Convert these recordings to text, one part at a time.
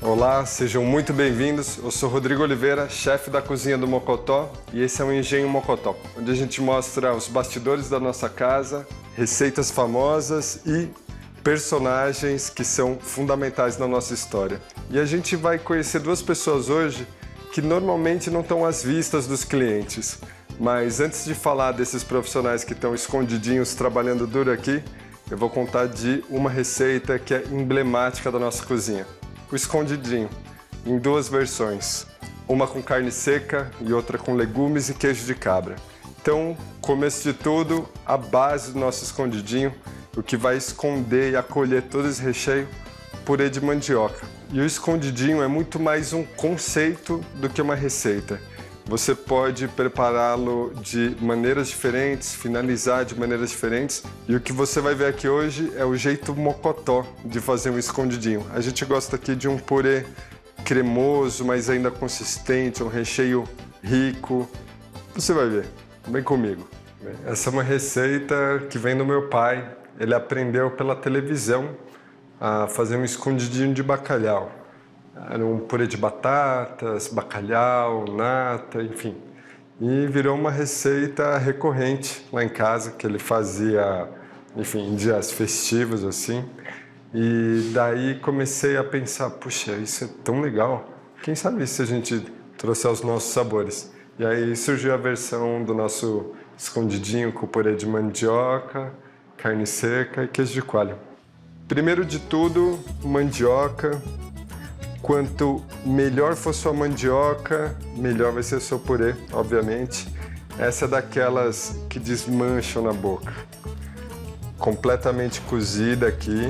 Olá, sejam muito bem-vindos. Eu sou Rodrigo Oliveira, chefe da cozinha do Mocotó, e esse é o Engenho Mocotó, onde a gente mostra os bastidores da nossa casa, receitas famosas e personagens que são fundamentais na nossa história. E a gente vai conhecer duas pessoas hoje que normalmente não estão às vistas dos clientes. Mas antes de falar desses profissionais que estão escondidinhos trabalhando duro aqui, eu vou contar de uma receita que é emblemática da nossa cozinha. O escondidinho, em duas versões, uma com carne seca e outra com legumes e queijo de cabra. Então, começo de tudo, a base do nosso escondidinho, o que vai esconder e acolher todo esse recheio, purê de mandioca. E o escondidinho é muito mais um conceito do que uma receita. Você pode prepará-lo de maneiras diferentes, finalizar de maneiras diferentes. E o que você vai ver aqui hoje é o jeito mocotó de fazer um escondidinho. A gente gosta aqui de um purê cremoso, mas ainda consistente, um recheio rico. Você vai ver, vem comigo. Essa é uma receita que vem do meu pai. Ele aprendeu pela televisão a fazer um escondidinho de bacalhau. Era um purê de batatas, bacalhau, nata, enfim. E virou uma receita recorrente lá em casa, que ele fazia, enfim, em dias festivos, assim. E daí comecei a pensar, puxa, isso é tão legal. Quem sabe se a gente trouxer os nossos sabores? E aí surgiu a versão do nosso escondidinho com purê de mandioca, carne seca e queijo de coalho. Primeiro de tudo, mandioca. Quanto melhor for sua mandioca, melhor vai ser o seu purê, obviamente. Essa é daquelas que desmancham na boca. Completamente cozida aqui.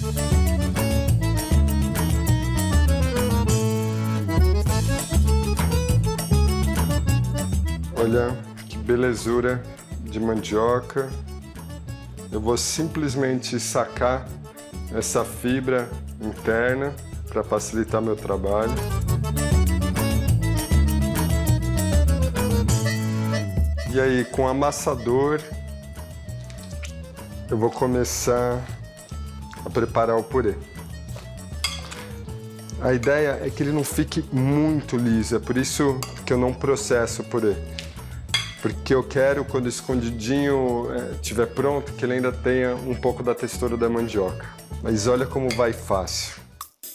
Olha que belezura de mandioca. Eu vou simplesmente sacar essa fibra interna para facilitar meu trabalho. E aí, com o amassador, eu vou começar a preparar o purê. A ideia é que ele não fique muito liso, é por isso que eu não processo o purê. Porque eu quero, quando o escondidinho estiver pronto, que ele ainda tenha um pouco da textura da mandioca. Mas olha como vai fácil.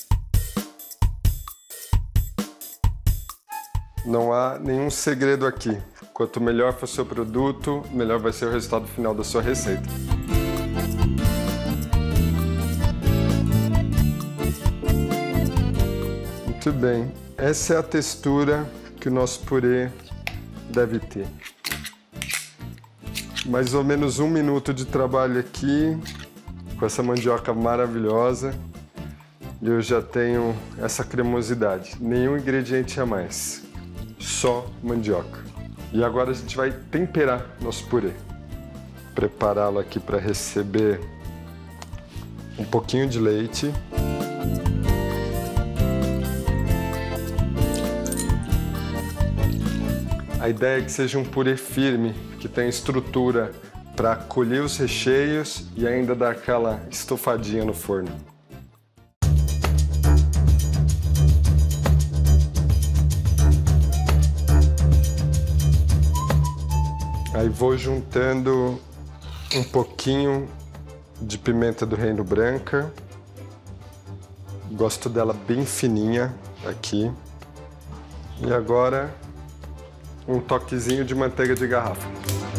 Não há nenhum segredo aqui. Quanto melhor for o seu produto, melhor vai ser o resultado final da sua receita. Muito bem. Essa é a textura que o nosso purê deve ter. Mais ou menos 1 minuto de trabalho aqui, com essa mandioca maravilhosa. E eu já tenho essa cremosidade. Nenhum ingrediente a mais. Só mandioca. E agora a gente vai temperar nosso purê. Prepará-lo aqui para receber um pouquinho de leite. A ideia é que seja um purê firme, que tenha estrutura para acolher os recheios e ainda dar aquela estofadinha no forno. Aí vou juntando um pouquinho de pimenta do reino branca. Gosto dela bem fininha aqui. E agora um toquezinho de manteiga de garrafa.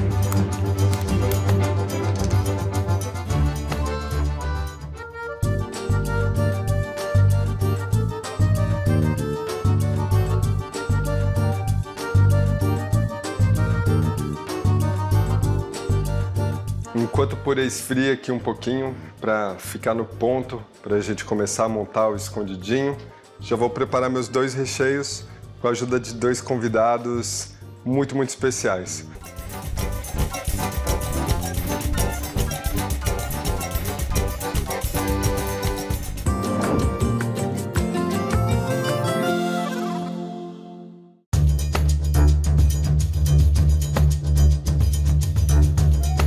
Enquanto o purê esfria aqui um pouquinho, para ficar no ponto, para a gente começar a montar o escondidinho, já vou preparar meus 2 recheios com a ajuda de 2 convidados muito especiais.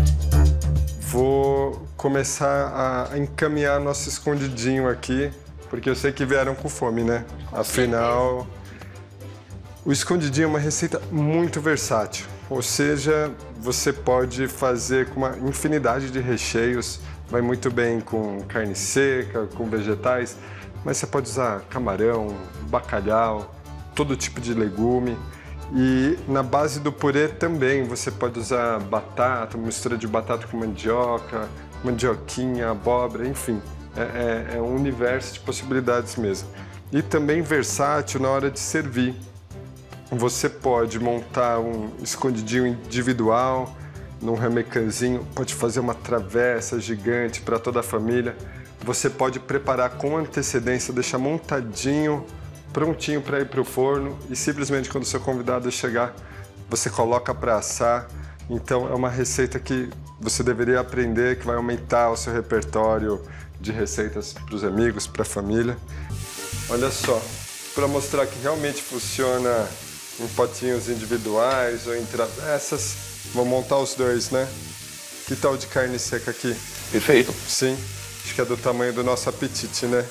Vou começar a encaminhar nosso escondidinho aqui porque eu sei que vieram com fome, né? Afinal, o escondidinho é uma receita muito versátil. Ou seja, você pode fazer com uma infinidade de recheios. Vai muito bem com carne seca, com vegetais, mas você pode usar camarão, bacalhau, todo tipo de legume. E na base do purê também você pode usar batata, mistura de batata com mandioca, mandioquinha, abóbora, enfim. É um universo de possibilidades mesmo. E também versátil na hora de servir. Você pode montar um escondidinho individual, num ramecanzinho, pode fazer uma travessa gigante para toda a família. Você pode preparar com antecedência, deixar montadinho, prontinho para ir para o forno e simplesmente quando o seu convidado chegar, você coloca para assar. Então é uma receita que você deveria aprender, que vai aumentar o seu repertório de receitas para os amigos, para a família. Olha só, para mostrar que realmente funciona em potinhos individuais ou em travessas, vou montar os dois, né? Que tal de carne seca aqui? Perfeito. Sim, acho que é do tamanho do nosso apetite, né?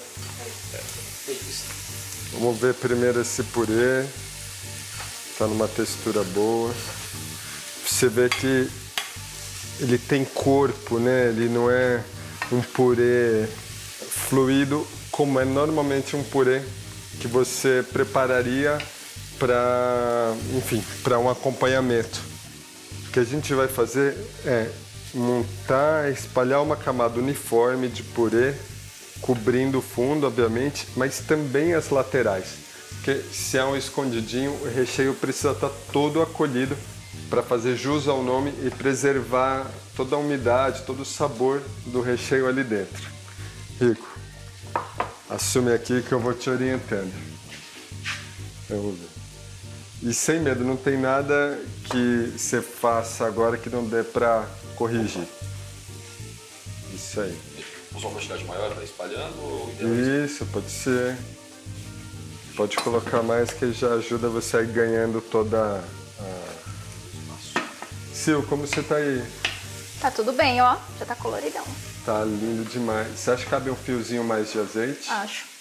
Vamos ver primeiro esse purê. Tá numa textura boa. Você vê que ele tem corpo, né? Ele não é um purê fluido como é normalmente um purê que você prepararia para, enfim, para um acompanhamento. O que a gente vai fazer é montar, espalhar uma camada uniforme de purê, cobrindo o fundo, obviamente, mas também as laterais. Porque se é um escondidinho, o recheio precisa estar todo acolhido para fazer jus ao nome e preservar toda a umidade, todo o sabor do recheio ali dentro. Rico, assume aqui que eu vou te orientando. Vamos ver. E sem medo, não tem nada que você faça agora que não dê para corrigir. Isso aí. Usa uma quantidade maior para espalhando? Ou isso, pode ser. Pode colocar mais que já ajuda você a ir ganhando toda a... Sil, como você tá aí? Tá tudo bem, ó. Já tá coloridão. Tá lindo demais. Você acha que cabe um fiozinho mais de azeite? Acho.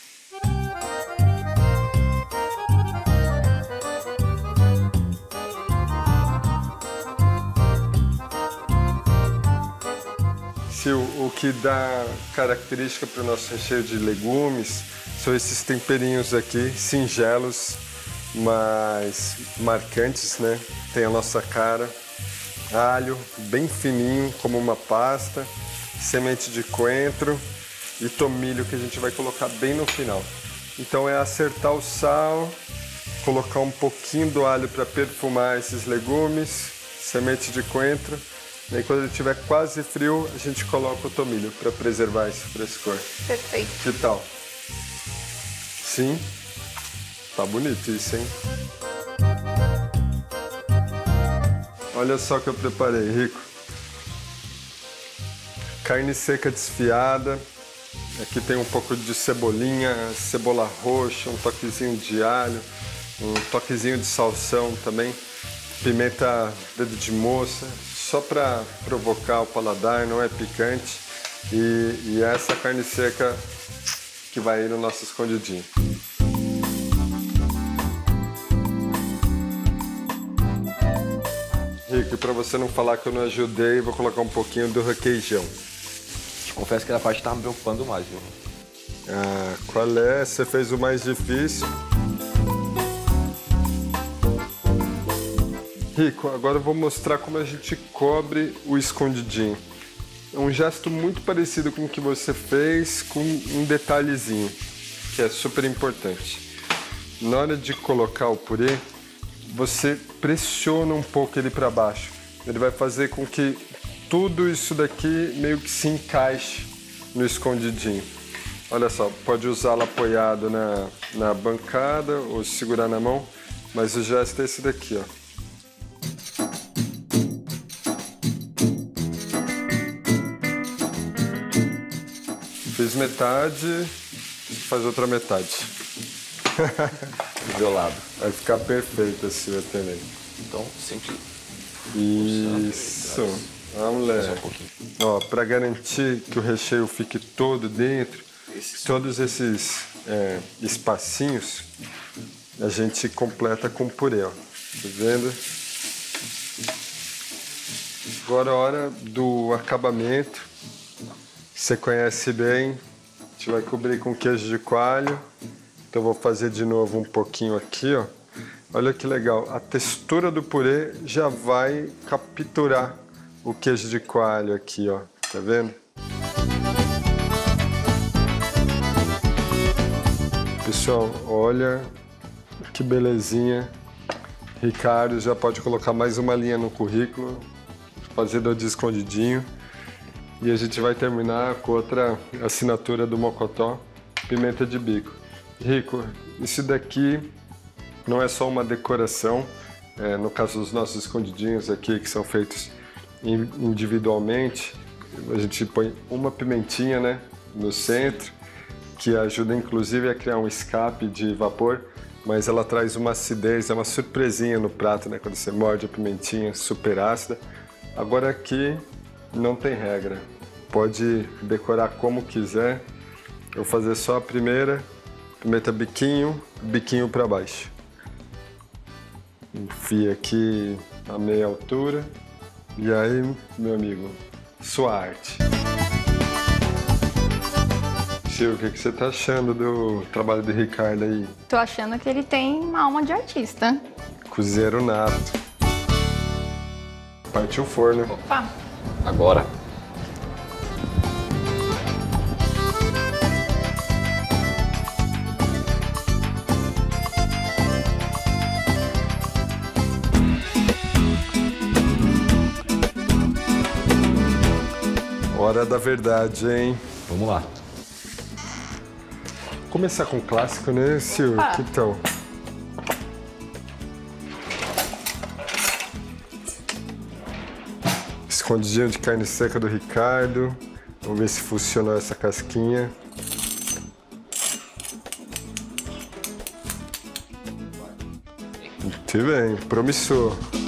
Sil, o que dá característica para o nosso recheio de legumes são esses temperinhos aqui, singelos, mas marcantes, né? Tem a nossa cara. Alho, bem fininho, como uma pasta, semente de coentro e tomilho que a gente vai colocar bem no final. Então é acertar o sal, colocar um pouquinho do alho para perfumar esses legumes, semente de coentro. E aí, quando ele estiver quase frio, a gente coloca o tomilho para preservar esse frescor. Perfeito. Que tal? Sim? Tá bonito isso, hein? Olha só o que eu preparei, Rico. Carne seca desfiada. Aqui tem um pouco de cebolinha, cebola roxa, um toquezinho de alho, um toquezinho de salsão também. Pimenta dedo de moça, só para provocar o paladar, não é picante. E essa carne seca que vai ir no nosso escondidinho. Rico, para você não falar que eu não ajudei, vou colocar um pouquinho do requeijão. Te confesso que era a parte que tava me preocupando mais, viu? Ah, qual é? Você fez o mais difícil. Rico, agora eu vou mostrar como a gente cobre o escondidinho. É um gesto muito parecido com o que você fez, com um detalhezinho, que é super importante. Na hora de colocar o purê, você pressiona um pouco ele para baixo. Ele vai fazer com que tudo isso daqui meio que se encaixe no escondidinho. Olha só, pode usá-lo apoiado na bancada ou segurar na mão, mas o gesto é esse daqui, ó. Fiz metade, faz outra metade. Violado. Vai ficar perfeito assim também. Então, sempre... Isso. Vamos lá. Ó, para garantir que o recheio fique todo dentro, todos esses espacinhos, a gente completa com purê, ó. Tá vendo? Agora a hora do acabamento. Você conhece bem. A gente vai cobrir com queijo de coalho. Então vou fazer de novo um pouquinho aqui, ó. Olha que legal. A textura do purê já vai capturar o queijo de coalho aqui, ó. Tá vendo? Pessoal, olha que belezinha. Ricardo já pode colocar mais uma linha no currículo, fazedor de escondidinho. E a gente vai terminar com outra assinatura do Mocotó, pimenta de bico. Rico, isso daqui não é só uma decoração, no caso dos nossos escondidinhos aqui, que são feitos individualmente, a gente põe uma pimentinha, né, no centro, que ajuda inclusive a criar um escape de vapor, mas ela traz uma acidez, é uma surpresinha no prato, né, quando você morde a pimentinha, super ácida. Agora aqui não tem regra, pode decorar como quiser. Eu vou fazer só a primeira, pimenta biquinho, biquinho para baixo. Enfia aqui a meia altura. E aí, meu amigo, sua arte. Sil, o que você tá achando do trabalho do Ricardo aí? Tô achando que ele tem uma alma de artista. Cozinheiro nato. Partiu o forno. Opa! Agora. Hora da verdade, hein? Vamos lá. Começar com o clássico, né, Sil? Opa. Que tal? Escondidinho de carne seca do Ricardo. Vamos ver se funcionou essa casquinha. Muito bem, promissor.